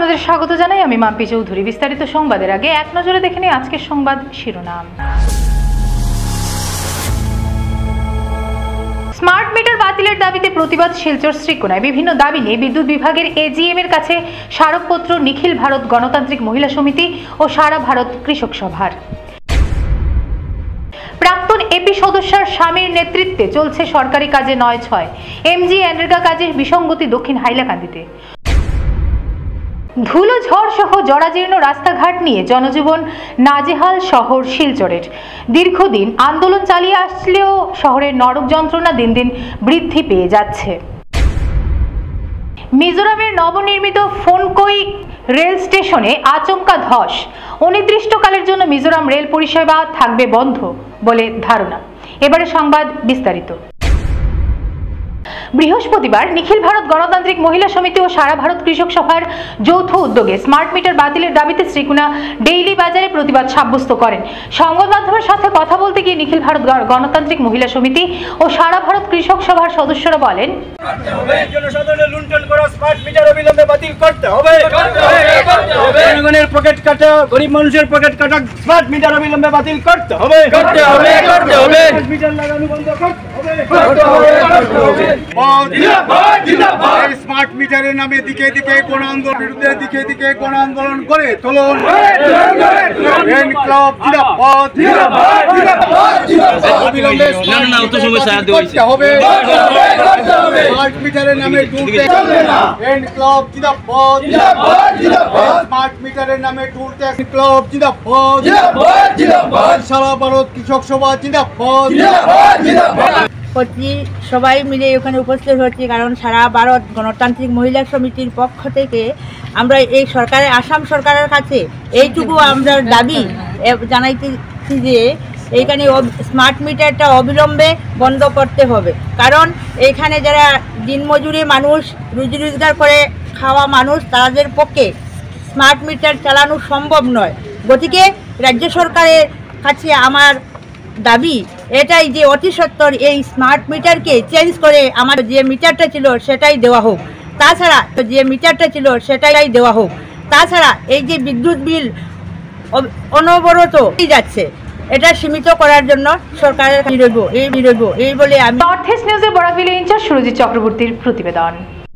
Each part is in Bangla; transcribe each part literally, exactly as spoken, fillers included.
আপনাদের স্বাগত জানাই। আমি মাম্পি চৌধুরী। বিস্তারিত সংবাদের আগে এক নজরে দেখে নিই আজকের সংবাদ শিরোনাম। স্মার্ট মিটার বাতিলের দাবিতে প্রতিবাদ শিলচর শ্রীকোনায়। বিভিন্ন দাবি নিয়ে বিদ্যুৎ বিভাগের এজিএম এর কাছে স্মারকপত্র নিখিল ভারত গণতান্ত্রিক মহিলা সমিতি ও সারা ভারত কৃষক সভার। প্রাক্তন এপি সদস্যের স্বামীর নেতৃত্বে চলছে সরকারি কাজে নয় ছয়। এমজি এনরেগা কাজের বিসঙ্গতি দক্ষিণ হাইলাকান্দিতে। ধুলো ঝড় সহ জরাজীর্ণ রাস্তাঘাট নিয়ে জনজীবন নাজেহাল শহর শিলচরের। দীর্ঘদিন আন্দোলন চালিয়ে আসলেও শহরের নরক যন্ত্রণা দিন দিন বৃদ্ধি পেয়ে যাচ্ছে। মিজোরামের নবনির্মিত ফোনকই রেল স্টেশনে আচমকা ধস। অনির্দিষ্টকালের জন্য মিজোরাম রেল পরিষেবা থাকবে বন্ধ বলে ধারণা। এবারে সংবাদ বিস্তারিত। বৃহস্পতিবার নিখিল ভারত গণতান্ত্রিক মহিলা সমিতি ও সারা ভারত কৃষক সভার যৌথ উদ্যোগে স্মার্ট মিটার বাতিলের দাবিতে শ্রীকোনা ডেইলি বাজারে প্রতিবাদ সাব্যস্ত করেন। সংবাদ মাধ্যমের সাথে কথা বলতে গিয়ে নিখিল ভারত গণতান্ত্রিক মহিলা সমিতি ও সারা ভারত কৃষক সভার সদস্যরা বলেন, জনসাধারণের লুণ্ঠন করা স্মার্ট মিটার অবিলম্বে বাতিল করতে হবে। জনগণের পকেট কাটা, গরিব মানুষের পকেট কাটা স্মার্ট মিটার অবিলম্বে বাতিল করতে হবে। মিটার লাগানো বন্ধ করতে হবে। স্মার্ট মিটারের নামে দিকে দিকে কোন আন্দোলন বিরুদ্ধে দিকে দিকে কোন আন্দোলন করে চলুন। স্মার্ট মিটারের নামে স্মার্ট মিটারের নামে টুলতে ক্লাব জিন্দাবাদ, সারা ভারত কৃষক সভা জিন্দাবাদ। সবাই মিলে ওখানে উপস্থিত হচ্ছি, কারণ সারা ভারত গণতান্ত্রিক মহিলা সমিতির পক্ষ থেকে আমরা এই সরকারের আসাম সরকারের কাছে এইটুকু আমরা দাবি জানাইতেছি যে এইখানে স্মার্ট মিটারটা অবিলম্বে বন্ধ করতে হবে। কারণ এইখানে যারা দিনমজুরি মানুষ, রুজি রোজগার করে খাওয়া মানুষ, তাদের পক্ষে স্মার্ট মিটার চালানো সম্ভব নয়। গতিকে রাজ্য সরকারের কাছে আমার দাবি এটাই যে অতি সত্বর এই স্মার্ট মিটারকে চেঞ্জ করে আমার যে মিটারটা ছিল সেটাই দেওয়া হোক। তাছাড়া যে মিটারটা ছিল সেটাই দেওয়া হোক। তাছাড়া এই যে বিদ্যুৎ বিল অনবরত যাচ্ছে, এটা সীমিত করার জন্য সরকারের বিরোধ এই বিরোধ এই বলে আমি। নর্থ ইস্ট নিউজে বরাকভিলে ইনচার্জ সুরজিৎ চক্রবর্তীর প্রতিবেদন।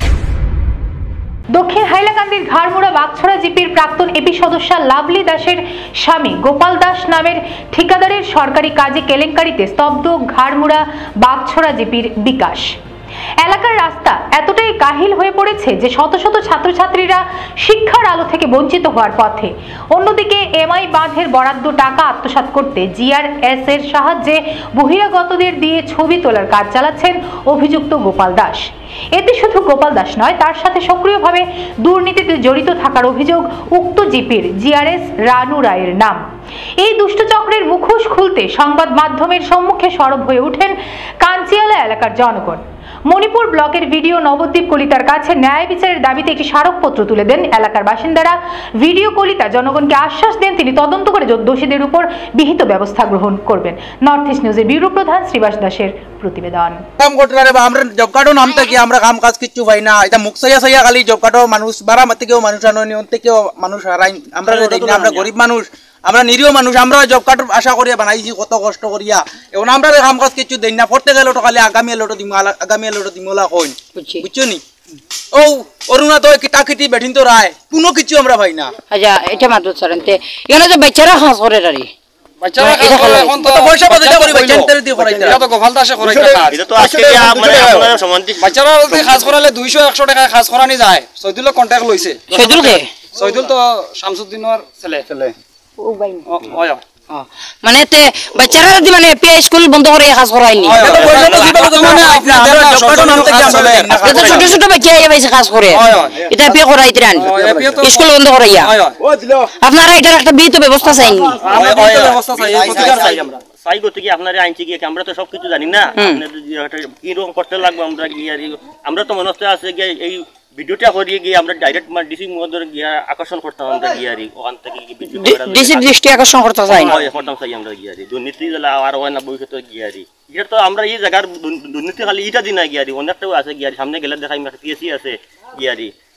দক্ষিণ হাইলাকান্দির ঘাড়মুড়া বাগছড়া জিপির প্রাক্তন এপি সদস্য লাভলি দাসের স্বামী গোপাল দাস নামের ঠিকাদারের সরকারি কাজে কেলেঙ্কারিতে স্তব্ধ ঘাড়মুড়া বাগছড়া জিপির বিকাশ। এলাকার রাস্তা এতটাই কাহিল হয়ে পড়েছে যে শত শত ছাত্রছাত্রীরা শিক্ষার আলো থেকে বঞ্চিত হওয়ার পথে। অন্যদিকে এমআই বাঁধের বরাদ্দ টাকা আত্মসাৎ করতে জিআরএস এর সাহায্যে বহিরাগতদের দিয়ে ছবি তোলার কাজ চালাচ্ছেন অভিযুক্ত গোপাল দাস। এতে শুধু গোপাল দাস নয়, তার সাথে সক্রিয়ভাবে দুর্নীতিতে জড়িত থাকার অভিযোগ উক্ত জিপির জিআরএস রানু রায়ের নাম। এই দুষ্টচক্রের মুখোশ খুলতে সংবাদ মাধ্যমের সম্মুখে সরব হয়ে ওঠেন কাঞ্চিয়ালা এলাকার জনগণ। মণিপুর ব্লকের ভিডিও নবদ্বীপ কলিতার কাছে ন্যায় বিচারের দাবিতে একটি স্মারকপত্র তুলে দেন এলাকার বাসিন্দারা। ভিডিও কলিতা জনগণকে আশ্বাস দেন তিনি তদন্ত করে দোষীদের উপর বিহিত ব্যবস্থা গ্রহণ করবেন। নর্থ ইস্ট নিউজের ব্যুরো প্রধান শ্রীবাস দাসের প্রতিবেদন। কাম করতে রে আমরা জব কার্ডও নাম থেকে আমরা কাম কাজ কিচ্ছু পাই না। এটা মুখ সাইয়া সাইয়া খালি জব কার্ডও মানুষ বারামত থেকেও মানুষ আননি, অন থেকেও মানুষ হারাই। আমরা দেখি না, আমরা গরিব মানুষ, আমরা নিরীহ মানুষ, আমরা জব কার্ড আশা করিয়া বানাইছি কত কষ্ট করিয়া। এখন আমরা কাম কাজ কিছু দেই না। পড়তে গেলে খালি আগামী এলোটো দিম আগামী এলোটো দিমলা কইন, বুঝছো নি? ও অরুণা তো কিতা কিটি বেঠিন তো রায় কোনো কিছু আমরা পাই না। আচ্ছা এটা মাত্র ছাড়তে এখানে যে বাচ্চারা খাস করে রারি বাচ্চারা এখন তো পয়সা বাজে করি বাচ্চাদের দিয়ে করাইতে এটা তো গোপাল দাসে করাইতে কাজ। এটা তো আজকে মানে আপনারা সম্বন্ধে বাচ্চারা যদি খাস করালে দুইশো একশো টাকা খাস করানি যায়। সৈদুল কন্টাক্ট লইছে। সৈদুল কে? সৈদুল তো শামসুদ্দিনের ছেলে ছেলে ও ভাই ও ওয় মানে তে বাচ্চারা যদি মানে পে স্কুল বন্ধ করে খাস করাইনি এটা বললো তো দিবালো তো মানে আপনাদের জবকার্ড নাম থেকে আমরা এটা ছোট ছোট বাচ্চা এসে খাস করে এটা পে করাইতে রান স্কুল বন্ধ করাইয়া ও দিল। আপনারা এটার একটা বিহিত ব্যবস্থা চাইনি? আমরা বিহিত ব্যবস্থা চাই, প্রতিকার চাই আমরা। চাই করতে কি আপনারা আইনছি কি আমরা তো সবকিছু জানি না, আপনাদের কিরকম করতে লাগবে আমরা গিয়ে আমরা তো মনে হচ্ছে আছে গিয়ে এই ভিডিওটা করিয়ে গিয়ে আমরা ডাইরেক্ট মানে ডিসি মহোদয় গিয়ে আকর্ষণ করতাম আমরা গিয়ে আর ওখান থেকে ডিসি দৃষ্টি আকর্ষণ করতে চাই না করতাম চাই আমরা গিয়ে আর দুর্নীতি আর হয় না ভবিষ্যতে গিয়ে আর এটা তো আমরা এই জায়গার দুর্নীতি খালি এটা দিন না গিয়ে আর অনেকটাও আছে গিয়ে সামনে গেলে দেখাই পিএসসি আছে গিয়ে আর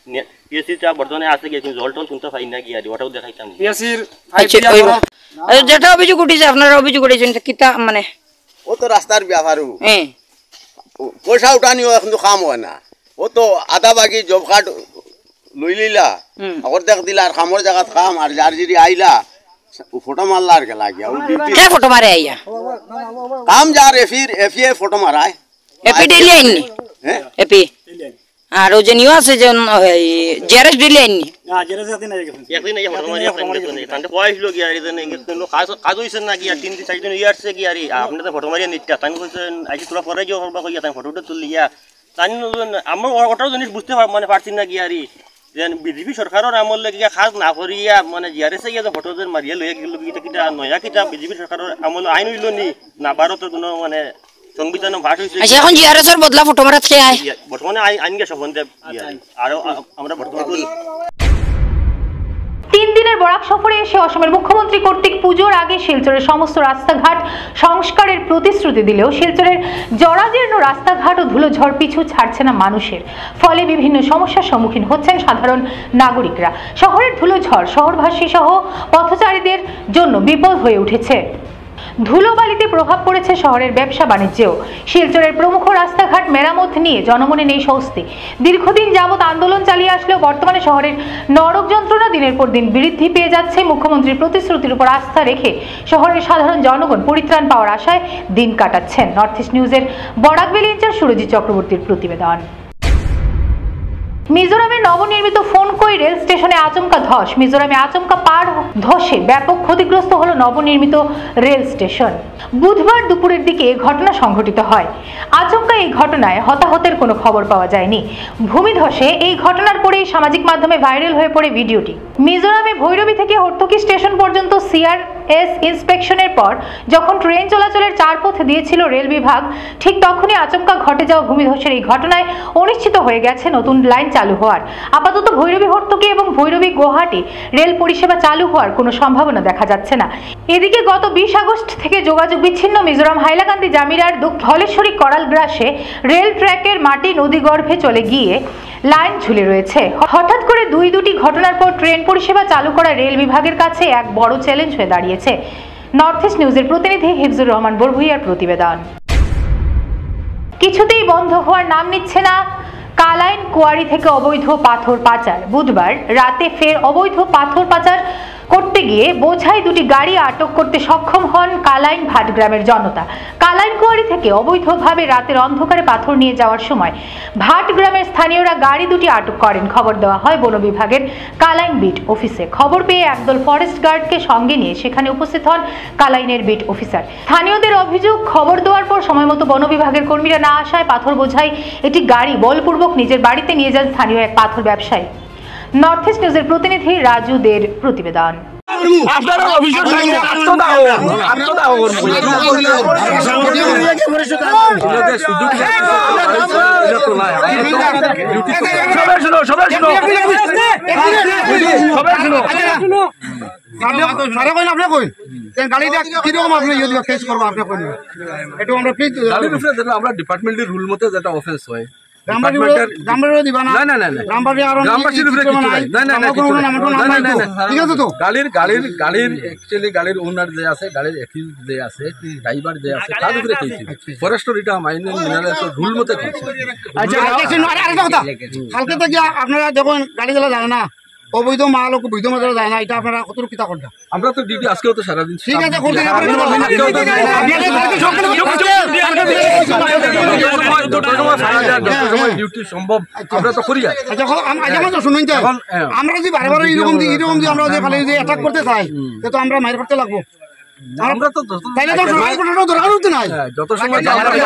পিএসসিটা বর্তমানে আছে গিয়ে জল টল কিনতে পাই না গিয়ে ওটাও দেখাইতাম পিএসসির যেটা অভিযোগ উঠেছে আপনারা অভিযোগ উঠেছেন কিতা মানে ও তো রাস্তার ব্যাপারও হ্যাঁ পয়সা উঠানিও এখন তো কাম হয় না ও তো আধা বাকি জব কার্ড লই লিলা আগর দেখ দিলা আর কামর জায়গাত কাম আর যার যদি আইলা ফটো মারলা আর গেলা গিয়া কে ফটো মারে আইয়া কাম যার এফির এফিএ ফটো মারায় এপি ডেলি আইনি হ্যাঁ এপি আর ও যে নিউ আছে যে জেরেস ডেলি আইনি না জেরেস আছে না একদিন এই ফটো মারিয়া তান্তে পয়সা লো গিয়া এদিন ইংলিশ কাজ কাজ হইছে না গিয়া তিন দিন চার দিন ইয়ারছে গিয়া রে আপনি তো ফটো মারিয়া নিত্যা তাই কইছেন আজ তোরা পরে যাও করবা কইয়া তাই ফটোটা তুলিয়া তাই আমরা ওটাও জিনিস বুঝতে মানে পারছি না গিয়া রে যেন বিজেপি সরকারের আমল লাগিয়া খাস না করিয়া মানে জিয়ারেসে গিয়া ফটো যেন মারিয়া লইয়া গেল কিটা কিটা নয়া কিটা বিজেপি সরকারের আমল আইন হইল নি না ভারতের কোনো মানে সংবিধান ভাট হইছে আচ্ছা এখন জিয়ারেস এর বদলা ফটো মারাত কে আই বর্তমানে আইন গিয়া সম্বন্ধে আর আমরা বর্তমানে তিন দিনের বরাক সফরে এসে অসমের মুখ্যমন্ত্রী কর্তৃক পুজোর আগে শিলচরের সমস্ত রাস্তাঘাট সংস্কারের প্রতিশ্রুতি দিলেও শিলচরের জরাজীর্ণ রাস্তাঘাট ও ধুলোঝড় পিছু ছাড়ছে না মানুষের, ফলে বিভিন্ন সমস্যার সম্মুখীন হচ্ছেন সাধারণ নাগরিকরা। শহরের ধুলোঝড় শহরবাসী সহ পথচারীদের জন্য বিপদ হয়ে উঠেছে। ধুলোবালিতে প্রভাব পড়েছে শহরের ব্যবসা বাণিজ্যেও। শিলচরের প্রমুখ রাস্তাঘাট মেরামত নিয়ে জনমনে নেই স্বস্তি। দীর্ঘদিন যাবৎ আন্দোলন চালিয়ে আসলেও বর্তমানে শহরের নরক যন্ত্রণা দিনের পর দিন বৃদ্ধি পেয়ে যাচ্ছে। মুখ্যমন্ত্রীর প্রতিশ্রুতির উপর আস্থা রেখে শহরের সাধারণ জনগণ পরিত্রাণ পাওয়ার আশায় দিন কাটাচ্ছেন। নর্থ ইস্ট নিউজের বরাকভ্যালি ইনচার্জ সুরজিৎ চক্রবর্তীর প্রতিবেদন। মিজোরামে নবনির্মিত ফোনকই রেল স্টেশনে আচমকা ধস। মিজোরামে আচমকা পার ধসে ব্যাপক ক্ষতিগ্রস্ত হলো নবনির্মিত রেল স্টেশন। বুধবার দুপুরের দিকে ঘটনা সংঘটিত হয়। আচমকা এই ঘটনায় হতাহতের কোনো খবর পাওয়া যায়নি। ভূমিধসে এই ঘটনার পরেই সামাজিক মাধ্যমে ভাইরাল হয়ে পড়ে ভিডিওটি। মিজোরামে ভৈরবী থেকে হর্তকি স্টেশন পর্যন্ত সিআরএস ইন্সপেকশনের পর যখন ট্রেন চলাচলের চার পথ দিয়েছিল রেল বিভাগ, ঠিক তখনই আচমকা ঘটে যাওয়া ভূমিধসের এই ঘটনায় অনিশ্চিত হয়ে গেছে নতুন লাইন চালু হওয়ার। আপাতত ভৈরবী হর্তকি এবং ভৈরবী গুয়াহাটি রেল পরিষেবা চালু হওয়ার কোনো সম্ভাবনা দেখা যাচ্ছে না। এদিকে গত বিশ আগস্ট থেকে যোগাযোগ বিচ্ছিন্ন মিজোরাম হাইলাকান্দি জামিরার ধলেশ্বরী করালগ্রাসে রেল ট্র্যাকের মাটি নদীগর্ভে চলে গিয়ে লাইন ঝুলে রয়েছে। হঠাৎ করে দুই দুটি ঘটনার পর ট্রেন পরিষেবা চালু করা রেল বিভাগের কাছে এক বড় চ্যালেঞ্জ হয়ে দাঁড়িয়েছে। নর্থ ইস্ট নিউজের প্রতিনিধি হিফজুর রহমান বরভুইয়ার প্রতিবেদন। কিছুতেই বন্ধ হওয়ার নাম নিচ্ছে না কালাইন কোয়ারি থেকে অবৈধ পাথর পাচার। বুধবার রাতে ফের অবৈধ পাথর পাচার করতে গিয়ে বোঝাই দুটি গাড়ি আটক করতে সক্ষম হন কালাইন ভাটগ্রামের জনতা। কালাইন কোয়ারি থেকে অবৈধভাবে রাতের অন্ধকারে পাথর নিয়ে যাওয়ার সময় ভাটগ্রামের স্থানীয়রা গাড়ি দুটি আটক করেন। খবর দেওয়া হয় বন বিভাগের কালাইন বিট অফিসে। খবর পেয়ে একদল ফরেস্ট গার্ডকে সঙ্গে নিয়ে সেখানে উপস্থিত হন কালাইনের বিট অফিসার। স্থানীয়দের অভিযোগ, খবর দেওয়ার পর সময়মতো বন বিভাগের কর্মীরা না আসায় পাথর বোঝাই একটি গাড়ি বলপূর্বক নিজের বাড়িতে নিয়ে যান স্থানীয় এক পাথর ব্যবসায়ী। নর্থ ইস্ট নিউজের প্রতিনিধি রাজু দের প্রতিবেদন। আমরা ডিপার্টমেন্টের রুল মতো যেটা অফেন্স হয় গাড়ির গাড়ির গাড়ির একচুয়ালি গাড়ির ওনার যে আছে, গাড়ির একিউজ যে আছে, ড্রাইভার যে আছে, তার উপরে কেছি ফরেস্ট এটা মাইনিং মিনারেলস রুল মতো কেছি। আচ্ছা কালকে থেকে আপনারা যখন গাড়ি চালা জানে না অবৈধ মাল বৈধ মাল যায় না, এটা আপনারা কত কিতা করটা? আমরা তো ডিউটি আজকেও তো সারাদিন ঠিক আছে ডিউটি সম্ভব আমরা তো করি। শুনুন আমরা যদি বারে বারে এরকম এরকম আমরা যে খালি যে অ্যাটাক করতে চাই তো আমরা মাইর করতে লাগবো। আমরা তো তাইলে তো দরকার হচ্ছে না যত সময়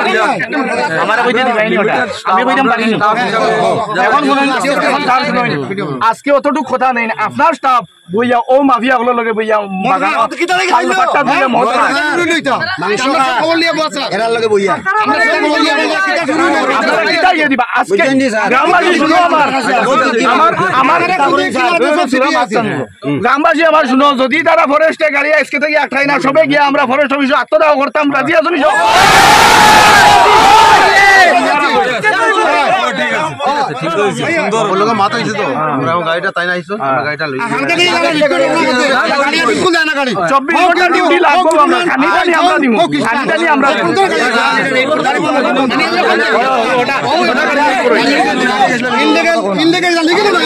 আজকে অতটুকু কথা নেই। আপনার স্টাফ বইয়া ও মাফিয়া গুলো লগে বইয়া গ্রামবাসী আমার শুনো, যদি তারা ফরেস্টে গাড়ি আজকে থেকে একটাই না সবে গিয়ে আমরা ফরেস্ট অফিসে আত্মদাহ করতাম, রাজি আছো? ঠিক আছে লোক মাত হয়েছে তো আমরা গাড়িটা তাই না আইছো আমরা গাড়িটা লই চব্বিশ ঘন্টা ডিউটি লাগবো আমরা খানিটানি আমরা দিব খানিটানি আমরা ইনলিগাল ইনলিগাল লিখে না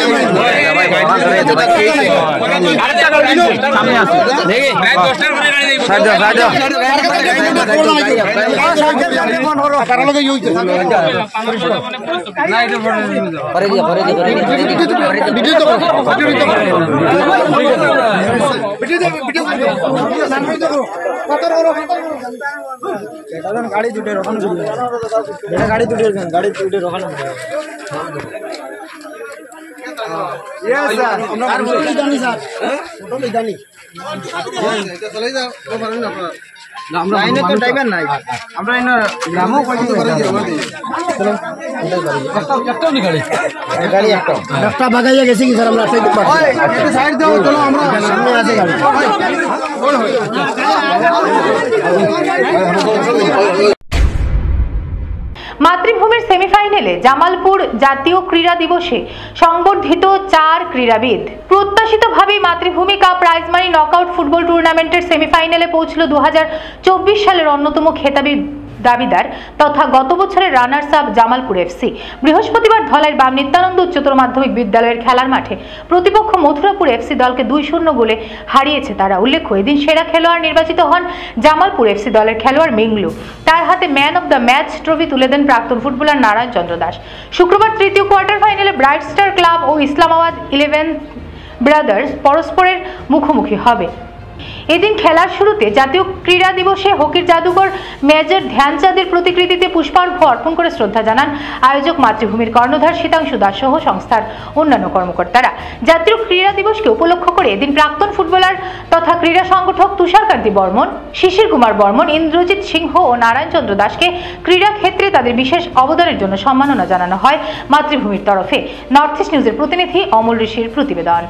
আরেকটা গাড়ি সামনে আছে দেখি প্রায় দশটার পরে গাড়ি দেব সাইড দাও সাইড দাও তারা লগে ইউজ না এটা পরে দিয়া পরে দিয়া ভিডিও তো ভিডিও তো ভিডিও তো ভিডিও গাড়ি দুটো রকম এটা গাড়ি দুটো গাড়ি দুটো রকম Yes, sir. Sir, photo জানি স্যার photo জানি এটা চলে যাও তো পারেন না আপনারা না আমরা লাইনে তো ড্রাইভার নাই আমরা এনা গ্রামও কইতে করে দিও চলো একটা একটা নি গাড়ি এই গাড়ি একটা একটা বাগাইয়া গেছে কি স্যার আমরা সাইড পাচ্ছি একটু সাইড দাও চলো আমরা সামনে আছে গাড়ি কোন হয় মাতৃভূমির সেমিফাইনালে জামালপুর জাতীয় ক্রীড়া দিবসে সংবর্ধিত চার ক্রীড়াবিদ। প্রত্যাশিতভাবেই Matribhumi cup prize money knockout football টুর্নামেন্টের সেমিফাইনালে পৌঁছল দু হাজার চব্বিশ সালের অন্যতম খেতাবি দাবিদার তথা গত বছরের রানার্স আপ জামালপুর এফসি। বৃহস্পতিবার ধলাইয়ের বাম নিত্যানন্দ উচ্চতর মাধ্যমিক বিদ্যালয়ের খেলার মাঠে প্রতিপক্ষ মথুরাপুর এফসি দলকে দুই শূন্য গোলে হারিয়েছে তারা। উল্লেখ্য, এদিন সেরা খেলোয়াড় নির্বাচিত হন জামালপুর এফসি দলের খেলোয়াড় মিংলু। তার হাতে man of the match trophy তুলে দেন প্রাক্তন ফুটবলার নারায়ণ চন্দ্র দাস। শুক্রবার তৃতীয় কোয়ার্টার ফাইনালে ব্রাইট স্টার ক্লাব ও ইসলামাবাদ ইলেভেন ব্রাদার্স পরস্পরের মুখোমুখি হবে। এদিন খেলার শুরুতে জাতীয় ক্রীড়া দিবসে হকির জাদুকর মেজর ধ্যানচাঁদের প্রতিকৃতিতে পুষ্পার্ঘ্য অর্পণ করে শ্রদ্ধা জানান আয়োজক মাতৃভূমির কর্ণধার শীতাংশু দাস সহ সংস্থার অন্যান্য কর্মকর্তারা। জাতীয় ক্রীড়া দিবসকে উপলক্ষ করে এদিন প্রাক্তন ফুটবলার তথা ক্রীড়া সংগঠক তুষারকান্তি বর্মন, শিশির কুমার বর্মন, ইন্দ্রজিৎ সিংহ ও নারায়ণ চন্দ্র দাসকে ক্রীড়া ক্ষেত্রে তাদের বিশেষ অবদানের জন্য সম্মাননা জানানো হয় মাতৃভূমির তরফে। নর্থ ইস্ট নিউজের প্রতিনিধি অমল ঋষির প্রতিবেদন।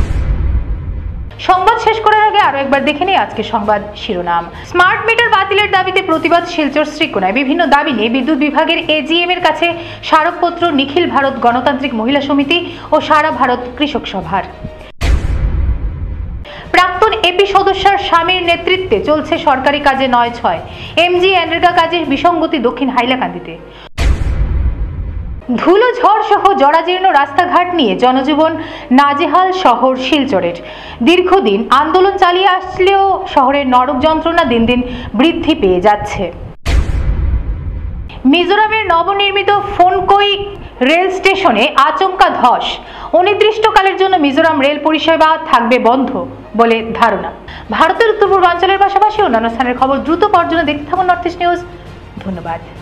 সংবাদ শেষ করার আগে আরো একবার দেখে নিই আজকে সংবাদ শিরোনাম। স্মার্ট মিটার বাতিলের দাবিতে প্রতিবাদ শিলচর শ্রীকোনায়। বিভিন্ন দাবি নিয়ে বিদ্যুৎ বিভাগের এজিএম এর কাছে স্মারকপত্র নিখিল ভারত গণতান্ত্রিক মহিলা সমিতি ও সারা ভারত কৃষক সভার। প্রাক্তন এপি সদস্যের স্বামীর নেতৃত্বে চলছে সরকারি কাজে নয় ছয়। এমজি এনরেগা কাজের বিসঙ্গতি দক্ষিণ হাইলাকান্দিতে। ধুলো ঝড় সহ জরাজীর্ণ রাস্তাঘাট নিয়ে জনজীবন নাজেহাল শহর শিলচরের। দীর্ঘদিন আন্দোলন চালিয়ে আসলেও শহরের নরক যন্ত্রণা দিন দিন বৃদ্ধি পেয়ে যাচ্ছে। মিজোরামের নবনির্মিত ফোনকই রেল স্টেশনে আচমকা ধস। অনির্দিষ্টকালের জন্য মিজোরাম রেল পরিষেবা থাকবে বন্ধ বলে ধারণা। ভারতের উত্তর পূর্বাঞ্চলের পাশাপাশি অন্যান্য স্থানের খবর দ্রুত পর্যন্ত দেখতে থাকুন নর্থ ইস্ট নিউজ। ধন্যবাদ।